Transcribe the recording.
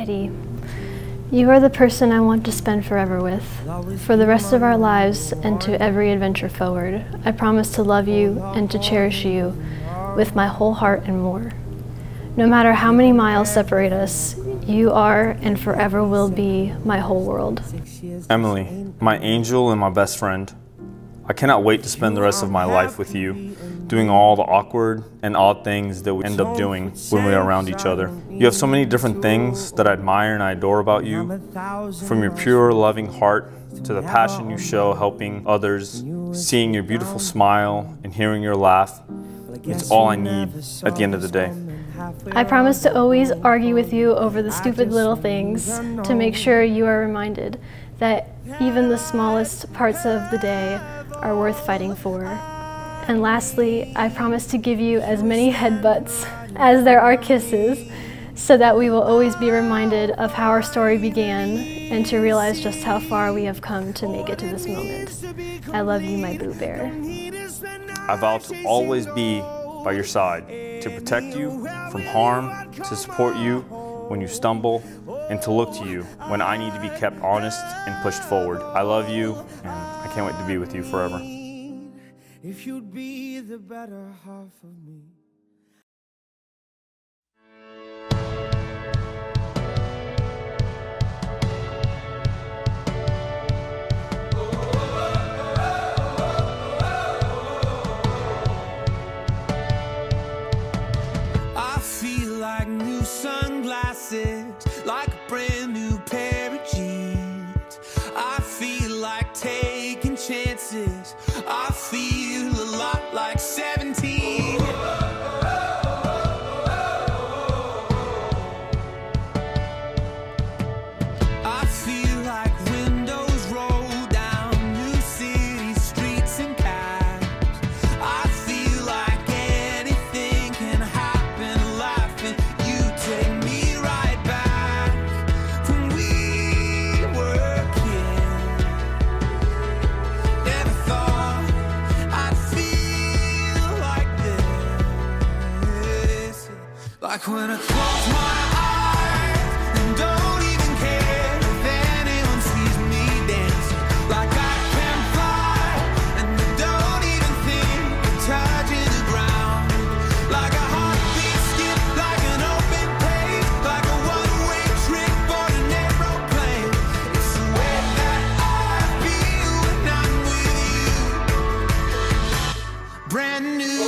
Eddie, you are the person I want to spend forever with, for the rest of our lives and to every adventure forward. I promise to love you and to cherish you with my whole heart and more. No matter how many miles separate us, you are and forever will be my whole world. Emily, my angel and my best friend, I cannot wait to spend the rest of my life with you, doing all the awkward and odd things that we end up doing when we are around each other. You have so many different things that I admire and I adore about you, from your pure, loving heart to the passion you show helping others, seeing your beautiful smile and hearing your laugh. It's all I need at the end of the day. I promise to always argue with you over the stupid little things to make sure you are reminded that even the smallest parts of the day are worth fighting for. And lastly, I promise to give you as many headbutts as there are kisses so that we will always be reminded of how our story began and to realize just how far we have come to make it to this moment. I love you, my Boo Bear. I vow to always be by your side, to protect you from harm, to support you when you stumble, and to look to you when I need to be kept honest and pushed forward. I love you, and I can't wait to be with you forever. If you'd be the better half of me. I feel like new sunglasses, like a brand new pair of jeans. I feel like taking chances. I feel a lot like 17. I feel like windows roll down new city streets and cabs. I feel like anything can happen, laughing. You take me right back when we were kids. Never thought I'd feel like this. Like when I close my eyes and don't even care if anyone sees me dancing. Like I can fly and I don't even think of touching the ground. Like a heartbeat skip, like an open page, like a one-way trip on an aeroplane. It's the way that I feel when I'm with you. Brand new